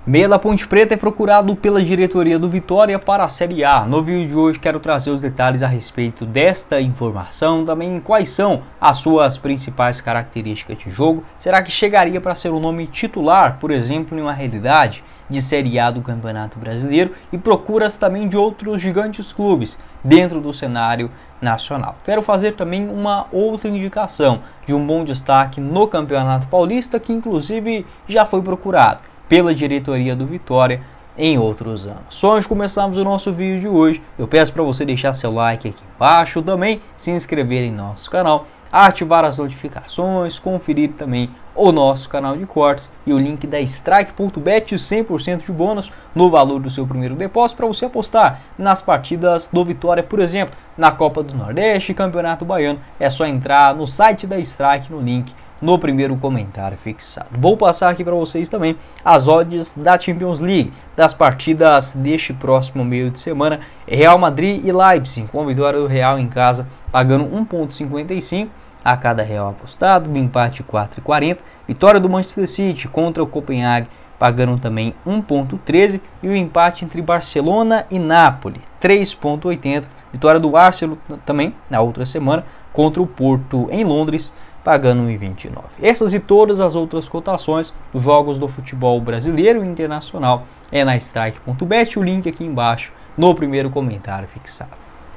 Meia da Ponte Preta é procurado pela diretoria do Vitória para a Série A. No vídeo de hoje quero trazer os detalhes a respeito desta informação, também quais são as suas principais características de jogo. Será que chegaria para ser o nome titular, por exemplo, em uma realidade de Série A do Campeonato Brasileiro, e procuras também de outros gigantes clubes dentro do cenário nacional. Quero fazer também uma outra indicação de um bom destaque no Campeonato Paulista, que inclusive já foi procurado pela diretoria do Vitória em outros anos. Só antes de começarmos o nosso vídeo de hoje, eu peço para você deixar seu like aqui embaixo, também se inscrever em nosso canal, ativar as notificações, conferir também o nosso canal de cortes e o link da Strike.bet, 100% de bônus no valor do seu primeiro depósito para você apostar nas partidas do Vitória, por exemplo, na Copa do Nordeste e Campeonato Baiano. É só entrar no site da Strike no link no primeiro comentário fixado. Vou passar aqui para vocês também as odds da Champions League, das partidas deste próximo meio de semana. Real Madrid e Leipzig, com a vitória do Real em casa, pagando 1,55 a cada real apostado, empate 4,40. Vitória do Manchester City contra o Copenhague, pagando também 1,13. E o empate entre Barcelona e Napoli, 3,80. Vitória do Arsenal também na outra semana contra o Porto em Londres, pagando 1,29. Essas e todas as outras cotações dos jogos do futebol brasileiro e internacional é na Strike.bet, o link aqui embaixo no primeiro comentário fixado.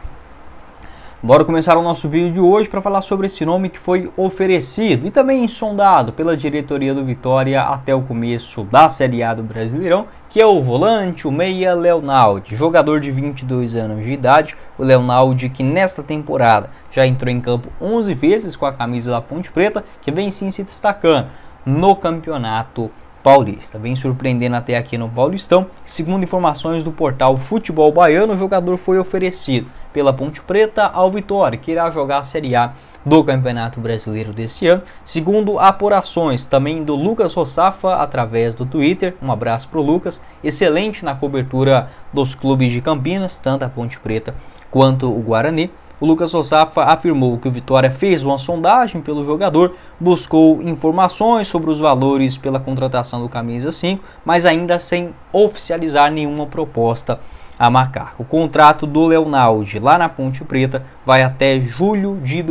Bora começar o nosso vídeo de hoje para falar sobre esse nome que foi oferecido e também sondado pela diretoria do Vitória até o começo da Série A do Brasileirão, que é o volante, o meia Leonaldi, jogador de 22 anos de idade. O Leonaldi, que nesta temporada já entrou em campo 11 vezes com a camisa da Ponte Preta, que vem sim se destacando no Campeonato Paulista, vem surpreendendo até aqui no Paulistão. Segundo informações do portal Futebol Baiano, o jogador foi oferecido pela Ponte Preta ao Vitória, que irá jogar a Série A do Campeonato Brasileiro deste ano. Segundo apurações também do Lucas Rossafa através do Twitter, um abraço para o Lucas, excelente na cobertura dos clubes de Campinas, tanto a Ponte Preta quanto o Guarani. O Lucas Rossafa afirmou que o Vitória fez uma sondagem pelo jogador, buscou informações sobre os valores pela contratação do camisa 5, mas ainda sem oficializar nenhuma proposta a marcar. O contrato do Leonaldi lá na Ponte Preta vai até julho de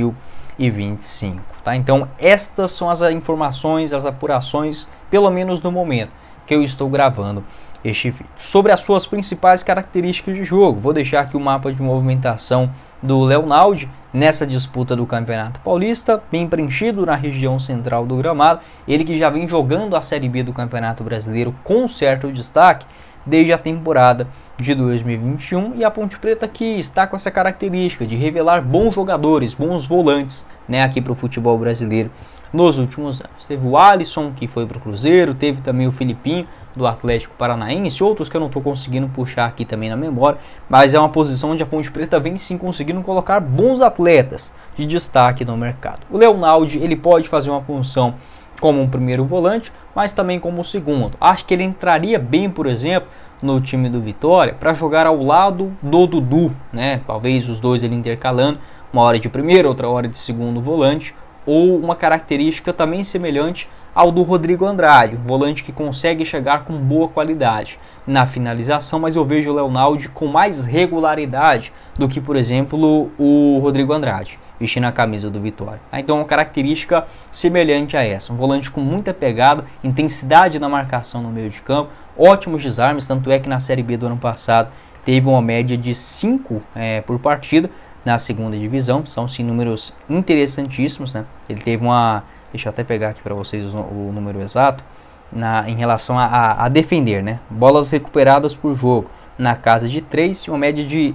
2025. Tá? Então estas são as informações, as apurações, pelo menos no momento que eu estou gravando este vídeo. Sobre as suas principais características de jogo, vou deixar aqui o mapa de movimentação do Leonaldi nessa disputa do Campeonato Paulista, bem preenchido na região central do gramado. Ele que já vem jogando a Série B do Campeonato Brasileiro com certo destaque desde a temporada de 2021, e a Ponte Preta que está com essa característica de revelar bons jogadores, bons volantes, né, aqui para o futebol brasileiro nos últimos anos. Teve o Alisson, que foi para o Cruzeiro, teve também o Filipinho do Atlético Paranaense, outros que eu não estou conseguindo puxar aqui também na memória, mas é uma posição onde a Ponte Preta vem sim conseguindo colocar bons atletas de destaque no mercado. O Leonaldi, ele pode fazer uma função como um primeiro volante, mas também como segundo. Acho que ele entraria bem, por exemplo, no time do Vitória para jogar ao lado do Dudu, né? Talvez os dois ele intercalando, uma hora de primeiro, outra hora de segundo volante, ou uma característica também semelhante ao do Rodrigo Andrade, um volante que consegue chegar com boa qualidade na finalização, mas eu vejo o Leonaldi com mais regularidade do que, por exemplo, o Rodrigo Andrade, vestindo a camisa do Vitória. Então uma característica semelhante a essa, um volante com muita pegada, intensidade na marcação no meio de campo, ótimos desarmes, tanto é que na Série B do ano passado teve uma média de 5 por partida na segunda divisão. São sim números interessantíssimos, né? Ele teve uma, deixa eu até pegar aqui para vocês o número exato, em relação a defender, né? Bolas recuperadas por jogo na casa de 3, e uma média de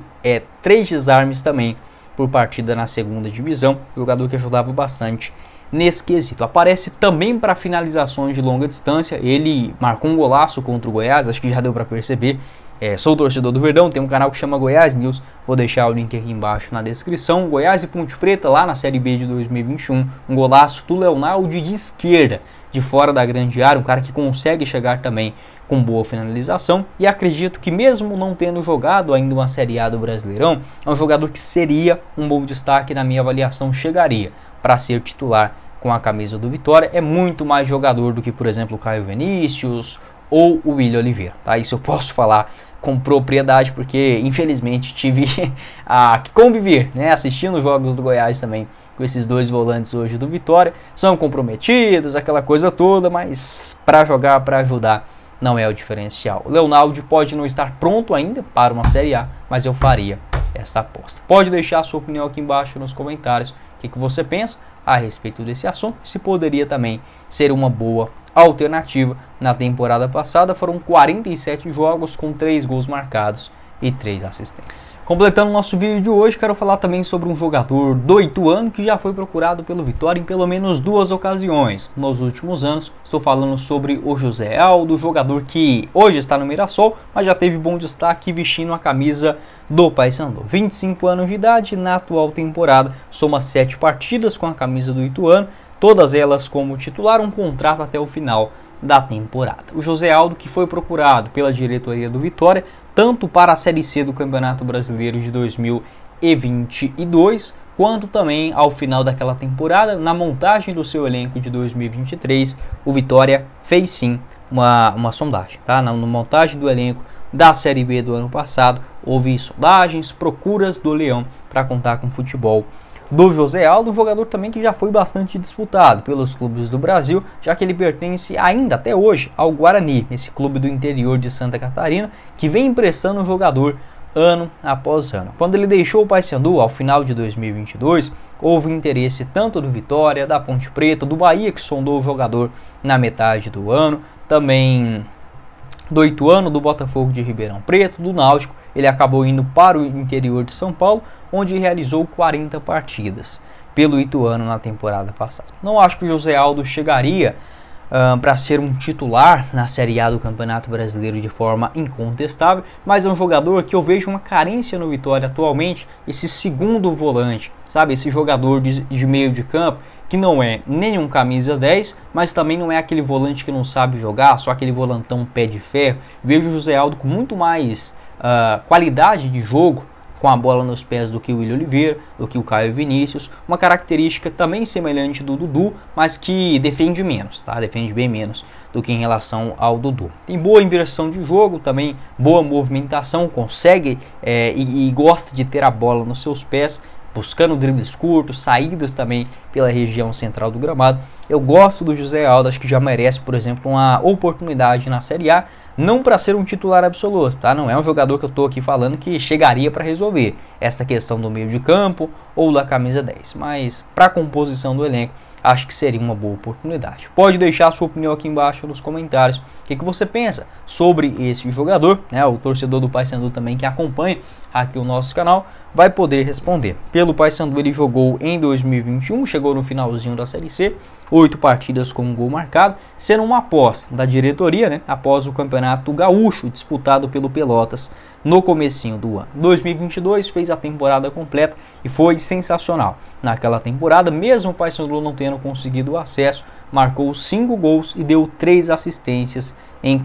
3 desarmes também por partida na segunda divisão, jogador que ajudava bastante nesse quesito. Aparece também para finalizações de longa distância, ele marcou um golaço contra o Goiás, acho que já deu para perceber. Sou torcedor do Verdão, tem um canal que chama Goiás News, vou deixar o link aqui embaixo na descrição. Goiás e Ponte Preta lá na Série B de 2021, um golaço do Leonaldi de esquerda, de fora da grande área, um cara que consegue chegar também com boa finalização, e acredito que mesmo não tendo jogado ainda uma Série A do Brasileirão, é um jogador que seria um bom destaque, na minha avaliação chegaria para ser titular com a camisa do Vitória. É muito mais jogador do que, por exemplo, o Caio Vinícius ou o William Oliveira, tá? Isso eu posso falar com propriedade, porque infelizmente tive a conviver, né, assistindo jogos do Goiás também com esses dois volantes hoje do Vitória. São comprometidos, aquela coisa toda, mas para jogar, para ajudar, não é o diferencial. O Leonaldo pode não estar pronto ainda para uma Série A, mas eu faria essa aposta. Pode deixar a sua opinião aqui embaixo nos comentários. O que você pensa a respeito desse assunto? Se poderia também ser uma boa alternativa. Na temporada passada foram 47 jogos com 3 gols marcados e 3 assistências. Completando o nosso vídeo de hoje, quero falar também sobre um jogador do Ituano que já foi procurado pelo Vitória em pelo menos 2 ocasiões nos últimos anos. Estou falando sobre o José Aldo, jogador que hoje está no Mirassol, mas já teve bom destaque vestindo a camisa do Paysandu. 25 anos de idade, na atual temporada soma 7 partidas com a camisa do Ituano, todas elas como titular, um contrato até o final da temporada. O José Aldo, que foi procurado pela diretoria do Vitória tanto para a Série C do Campeonato Brasileiro de 2022, quanto também ao final daquela temporada, na montagem do seu elenco de 2023, o Vitória fez sim uma sondagem, tá? Na montagem do elenco da Série B do ano passado, houve sondagens, procuras do Leão para contar com o futebol do José Aldo, um jogador também que já foi bastante disputado pelos clubes do Brasil, já que ele pertence ainda até hoje ao Guarani, esse clube do interior de Santa Catarina, que vem emprestando o jogador ano após ano. Quando ele deixou o Paysandu ao final de 2022, houve interesse tanto do Vitória, da Ponte Preta, do Bahia, que sondou o jogador na metade do ano, também do Ituano, do Botafogo de Ribeirão Preto, do Náutico. Ele acabou indo para o interior de São Paulo, onde realizou 40 partidas pelo Ituano na temporada passada. Não acho que o José Aldo chegaria para ser um titular na Série A do Campeonato Brasileiro de forma incontestável, mas é um jogador que eu vejo uma carência no Vitória atualmente, esse segundo volante, sabe? Esse jogador de meio de campo que não é nenhum camisa 10, mas também não é aquele volante que não sabe jogar, só aquele volantão pé de ferro. Vejo o José Aldo com muito mais qualidade de jogo com a bola nos pés do que o William Oliveira, do que o Caio Vinícius, uma característica também semelhante do Dudu, mas que defende menos, tá? Defende bem menos do que em relação ao Dudu. Tem boa inversão de jogo, também boa movimentação, consegue e gosta de ter a bola nos seus pés, buscando dribles curtos, saídas também pela região central do gramado. Eu gosto do José Aldo, acho que já merece, por exemplo, uma oportunidade na Série A, não para ser um titular absoluto, tá? Não é um jogador que eu estou aqui falando que chegaria para resolver essa questão do meio de campo ou da camisa 10, mas para a composição do elenco, acho que seria uma boa oportunidade. Pode deixar a sua opinião aqui embaixo nos comentários. O que você pensa sobre esse jogador, né? O torcedor do Paysandu também que acompanha aqui o nosso canal vai poder responder. Pelo Paysandu ele jogou em 2021, chegou no finalzinho da Série C, 8 partidas com um gol marcado, sendo uma aposta da diretoria, né? Após o Campeonato Gaúcho disputado pelo Pelotas no comecinho do ano. 2022 fez a temporada completa e foi sensacional. Naquela temporada, mesmo o Paysandu não tendo conseguido o acesso, marcou 5 gols e deu 3 assistências em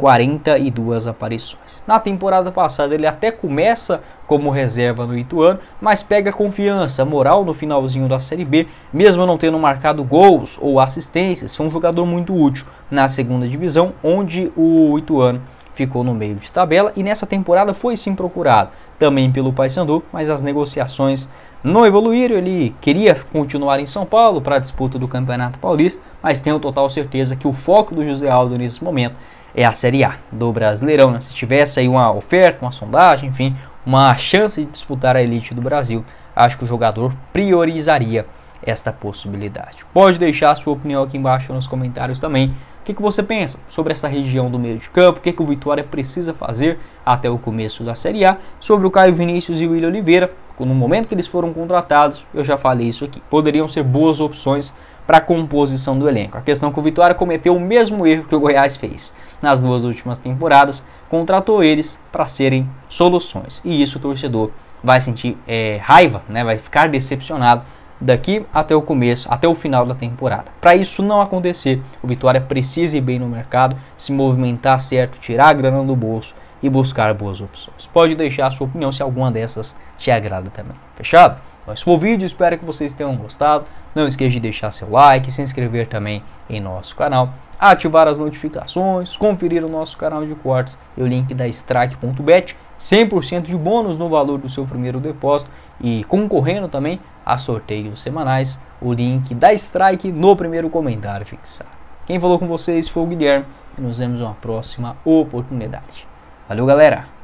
42 aparições. Na temporada passada ele até começa como reserva no Ituano, mas pega confiança, moral no finalzinho da Série B, mesmo não tendo marcado gols ou assistências, foi um jogador muito útil na segunda divisão, onde o Ituano ficou no meio de tabela, e nessa temporada foi sim procurado também pelo Paysandu, mas as negociações não evoluíram. Ele queria continuar em São Paulo para a disputa do Campeonato Paulista, mas tenho total certeza que o foco do José Aldo nesse momento é a Série A do Brasileirão, né? Se tivesse aí uma oferta, uma sondagem, enfim, uma chance de disputar a elite do Brasil, acho que o jogador priorizaria esta possibilidade. Pode deixar a sua opinião aqui embaixo nos comentários também. O que você pensa sobre essa região do meio de campo? O que o Vitória precisa fazer até o começo da Série A? Sobre o Caio Vinícius e o William Oliveira, no momento que eles foram contratados, eu já falei isso aqui. Poderiam ser boas opções para a composição do elenco. A questão é que o Vitória cometeu o mesmo erro que o Goiás fez nas 2 últimas temporadas, contratou eles para serem soluções. E isso o torcedor vai sentir raiva, né? Vai ficar decepcionado daqui até o começo, até o final da temporada. Para isso não acontecer, o Vitória precisa ir bem no mercado, se movimentar certo, tirar a grana do bolso e buscar boas opções. Pode deixar a sua opinião se alguma dessas te agrada também. Fechado? Então, esse foi o vídeo, espero que vocês tenham gostado. Não esqueça de deixar seu like, se inscrever também em nosso canal. ativar as notificações, conferir o nosso canal de cortes e o link da Strike.bet, 100% de bônus no valor do seu primeiro depósito e concorrendo também a sorteios semanais, o link da Strike no primeiro comentário fixado. Quem falou com vocês foi o Guilherme e nos vemos em uma próxima oportunidade. Valeu, galera!